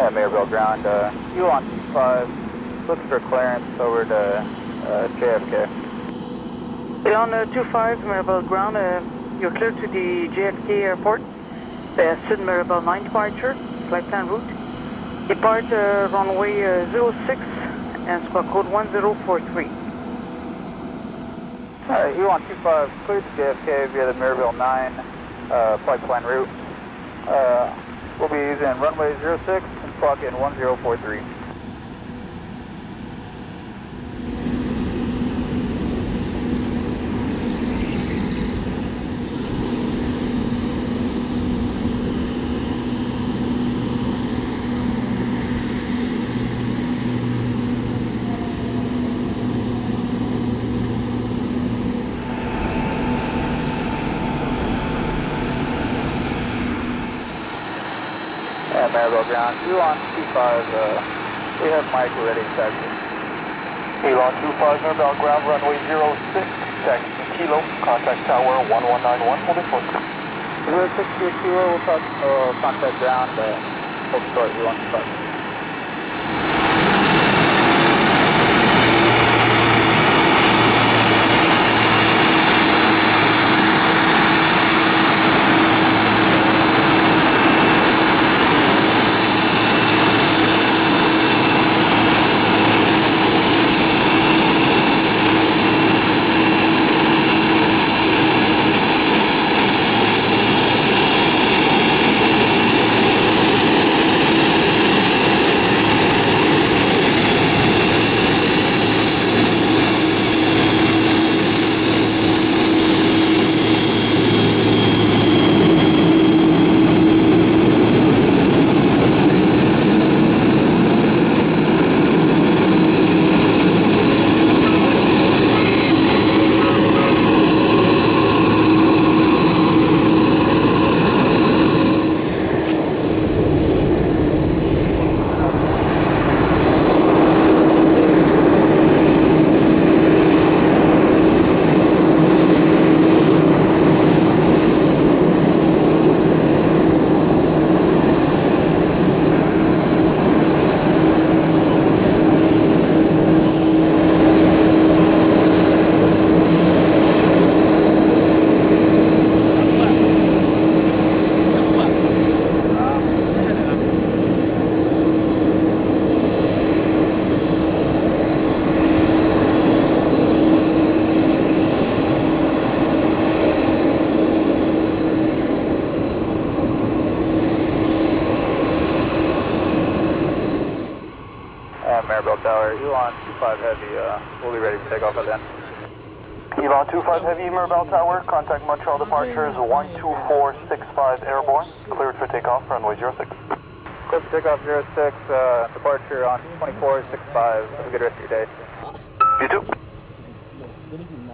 Mirabel ground, you on 5, looking for clearance over to JFK. On 25 Mirabel ground, you're clear to the JFK airport. Sydney Mirabel 9 departure, flight plan route. Depart runway 06 and squawk code 1043. Alright, you on 25, clear to JFK via the Mirabel 9 flight plan route. We'll be using runway 06 and squawk in 1043. Mirabel ground, you on 25, we have Mike ready to taxi. Elon 25 Mirabel ground, runway 06, taxi Kilo, contact tower 1191, holding short. 06 Kilo, we'll contact ground, hold short, you on 25. Mirabel Tower, Elon 25 Heavy, we'll be ready to take off at then. Elon 25 Heavy, Mirabel Tower, contact Montreal departures 12465 airborne, cleared for takeoff, runway 06. Cleared for takeoff 06, departure on 2465, have a good rest of your day. You too.